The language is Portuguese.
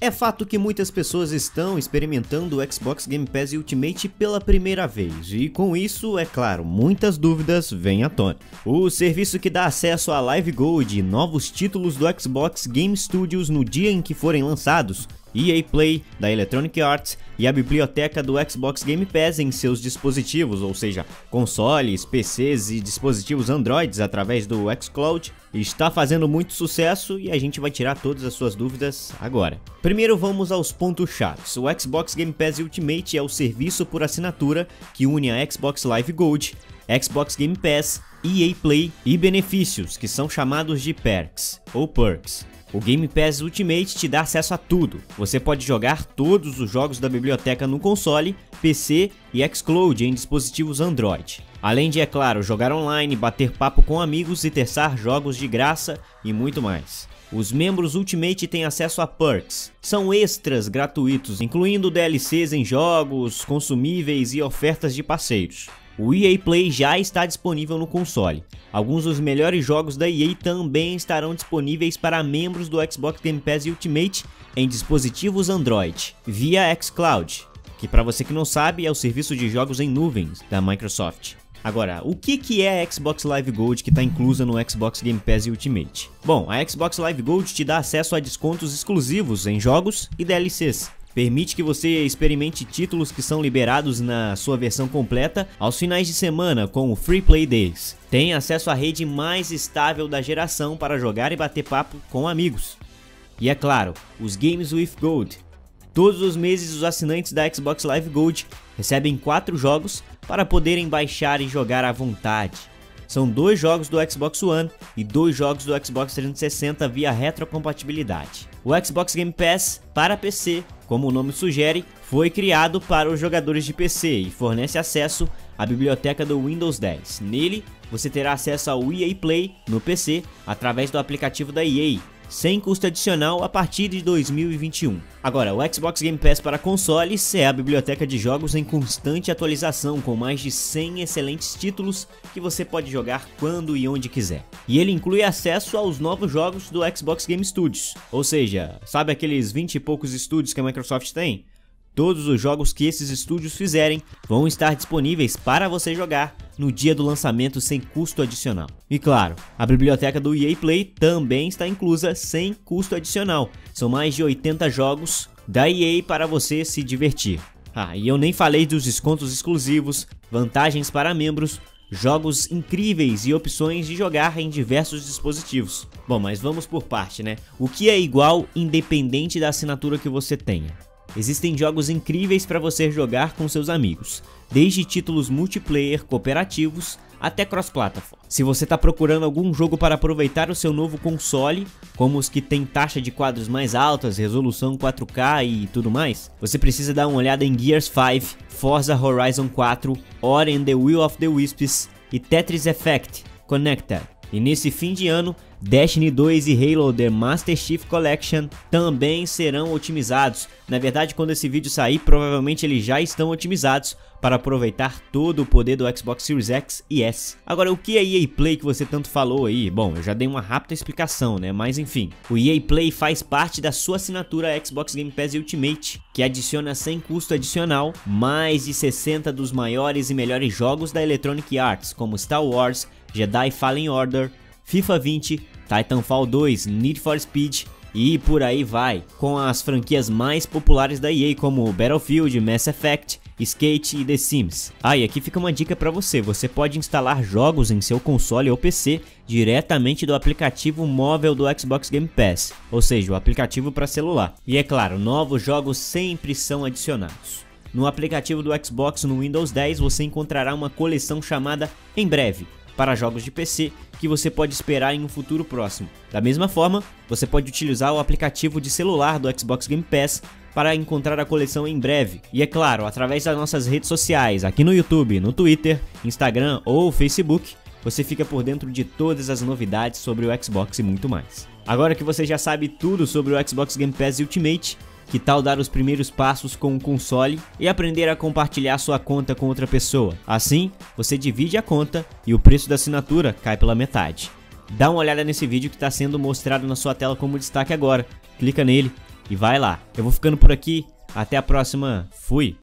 É fato que muitas pessoas estão experimentando o Xbox Game Pass Ultimate pela primeira vez, e com isso, é claro, muitas dúvidas vêm à tona. O serviço que dá acesso a Live Gold e novos títulos do Xbox Game Studios no dia em que forem lançados, EA Play, da Electronic Arts, e a biblioteca do Xbox Game Pass em seus dispositivos, ou seja, consoles, PCs e dispositivos Androids através do xCloud, está fazendo muito sucesso e a gente vai tirar todas as suas dúvidas agora. Primeiro vamos aos pontos chaves. O Xbox Game Pass Ultimate é o serviço por assinatura que une a Xbox Live Gold, Xbox Game Pass, EA Play e benefícios, que são chamados de perks ou perks. O Game Pass Ultimate te dá acesso a tudo. Você pode jogar todos os jogos da biblioteca no console, PC e xCloud em dispositivos Android. Além de, é claro, jogar online, bater papo com amigos e testar jogos de graça e muito mais. Os membros Ultimate têm acesso a perks. São extras gratuitos, incluindo DLCs em jogos, consumíveis e ofertas de parceiros. O EA Play já está disponível no console. Alguns dos melhores jogos da EA também estarão disponíveis para membros do Xbox Game Pass Ultimate em dispositivos Android, via xCloud, que, para você que não sabe, é o serviço de jogos em nuvens da Microsoft. Agora, o que é a Xbox Live Gold que está inclusa no Xbox Game Pass Ultimate? Bom, a Xbox Live Gold te dá acesso a descontos exclusivos em jogos e DLCs. Permite que você experimente títulos que são liberados na sua versão completa aos finais de semana com o Free Play Days. Tem acesso à rede mais estável da geração para jogar e bater papo com amigos. E é claro, os Games with Gold. Todos os meses os assinantes da Xbox Live Gold recebem 4 jogos para poderem baixar e jogar à vontade. São 2 jogos do Xbox One e 2 jogos do Xbox 360 via retrocompatibilidade. O Xbox Game Pass para PC, como o nome sugere, foi criado para os jogadores de PC e fornece acesso à biblioteca do Windows 10. Nele, você terá acesso ao EA Play no PC através do aplicativo da EA, sem custo adicional a partir de 2021. Agora, o Xbox Game Pass para consoles é a biblioteca de jogos em constante atualização, com mais de 100 excelentes títulos que você pode jogar quando e onde quiser. E ele inclui acesso aos novos jogos do Xbox Game Studios, ou seja, sabe aqueles 20 e poucos estúdios que a Microsoft tem? Todos os jogos que esses estúdios fizerem vão estar disponíveis para você jogar no dia do lançamento sem custo adicional. E claro, a biblioteca do EA Play também está inclusa sem custo adicional. São mais de 80 jogos da EA para você se divertir. E eu nem falei dos descontos exclusivos, vantagens para membros, jogos incríveis e opções de jogar em diversos dispositivos. Bom, mas vamos por parte, né? O que é igual independente da assinatura que você tenha? Existem jogos incríveis para você jogar com seus amigos, desde títulos multiplayer cooperativos até cross-platform. Se você está procurando algum jogo para aproveitar o seu novo console, como os que tem taxa de quadros mais altas, resolução 4K e tudo mais, você precisa dar uma olhada em Gears 5, Forza Horizon 4, Ori and the Will of the Wisps e Tetris Effect Connected. E nesse fim de ano, Destiny 2 e Halo The Master Chief Collection também serão otimizados. Na verdade, quando esse vídeo sair, provavelmente eles já estão otimizados para aproveitar todo o poder do Xbox Series X e S. Agora, o que é EA Play que você tanto falou aí? Bom, eu já dei uma rápida explicação, né? Mas enfim, o EA Play faz parte da sua assinatura Xbox Game Pass Ultimate, que adiciona sem custo adicional mais de 60 dos maiores e melhores jogos da Electronic Arts, como Star Wars, Jedi Fallen Order, FIFA 20, Titanfall 2, Need for Speed e por aí vai, com as franquias mais populares da EA como Battlefield, Mass Effect, Skate e The Sims. E aqui fica uma dica para você, você pode instalar jogos em seu console ou PC diretamente do aplicativo móvel do Xbox Game Pass, ou seja, o aplicativo para celular. E é claro, novos jogos sempre são adicionados. No aplicativo do Xbox no Windows 10 você encontrará uma coleção chamada Em Breve, para jogos de PC que você pode esperar em um futuro próximo. Da mesma forma, você pode utilizar o aplicativo de celular do Xbox Game Pass para encontrar a coleção em breve. E é claro, através das nossas redes sociais, aqui no YouTube, no Twitter, Instagram ou Facebook, você fica por dentro de todas as novidades sobre o Xbox e muito mais. Agora que você já sabe tudo sobre o Xbox Game Pass Ultimate, que tal dar os primeiros passos com o console e aprender a compartilhar sua conta com outra pessoa? Assim, você divide a conta e o preço da assinatura cai pela metade. Dá uma olhada nesse vídeo que está sendo mostrado na sua tela como destaque agora, clica nele e vai lá. Eu vou ficando por aqui, até a próxima, fui!